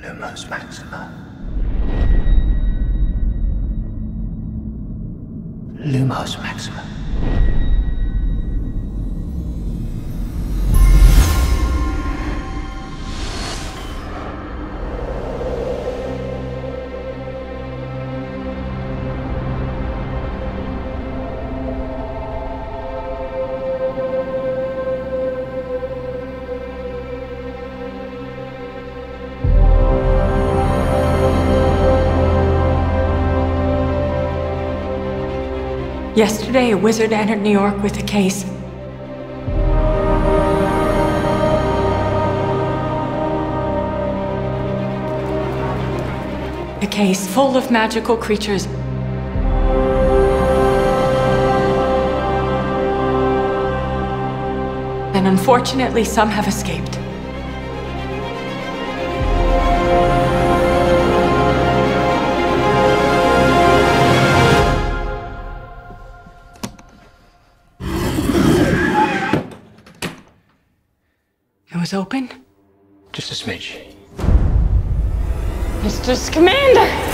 Lumos Maxima. Lumos Maxima. Yesterday, a wizard entered New York with a case. A case full of magical creatures. And unfortunately, some have escaped. It was open? Just a smidge. Mr. Scamander!